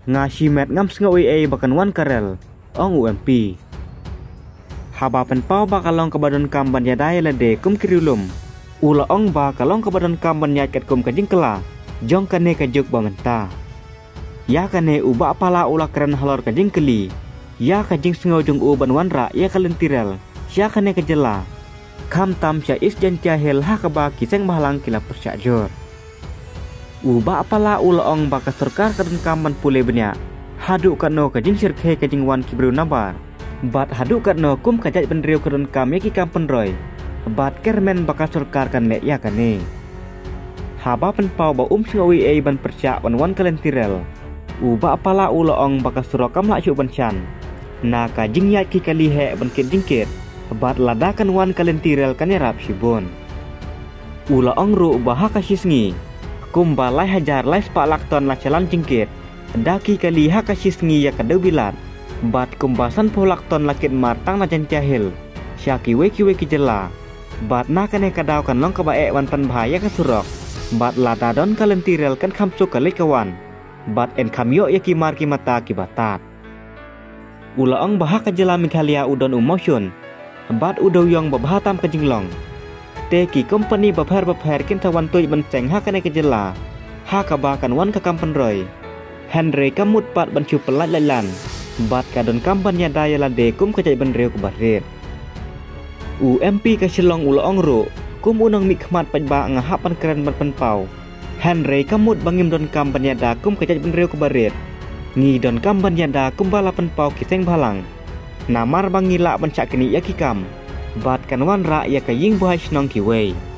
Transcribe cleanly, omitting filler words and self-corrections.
ngashi met ngam sengawi bakan wan karel ong UMP haba pen pau bakalong kabadon kamban yadai lade kum kirilum ula ong ba kalong kabadon kamban yat kat kum kajing kela jong kane kajuk bangenta ya kane uba pala ula keren halor kajing keli ya kajing sengau jong uban wanra ya kalentirel ya kane kejela kam tam sya is jan jahil hakaba kiseng mahalang kila persyak jor uba pala ula ong ba kasurkar kadon kamban pule benya haduk kano kajing sirkhe kajing wan kibru nabar bat haduk katno kum kajat benriu kadon kam yaki kam penroy bat kermen bakal surkar kan le ya kane haba pen pau ba sengawi ban persyak wan kalentirel uba pala ula ong bakal surokam lak syuk banchan na kajing yat ki kali he ban kit jingkit bat ladakan wan kalentirel kanerap sibon ula ong ru bah kasisngi kum balai hajar lai spak lakton la calan jingkit daki kali hakasisngi ya kadau bilat bat kumbasan polakton lakit martang na jan jahil syaki weki jela bat na kane kadau kan long kabae wan pan bahaya kasurok bat ladadon kalentirel kan kamsuk kali kawan bat en kamyo yaki marki mata kibatat ula ong bahak kajela mikhalia udon umotion bat udoyong babahatam kajinglong teki company bapher kin tawan tuj benceng hakane kajela hakabakan wan kakampan roy Henry kamut pat bancu pelat lalan bat kadon kampan yadaya lade kum kajai benriu kebarit UMP kasilong ula ong ru kum unang mikmat pajba ngahapan keren ban pau Henry kamut bangim don kampan yada kum kajai benriu kebarit ngi don kampan yada kum balapan pau kiseng balang namar bangila bancak kini yaki kam bat kanwan ra ya kaying buhai snong kiwei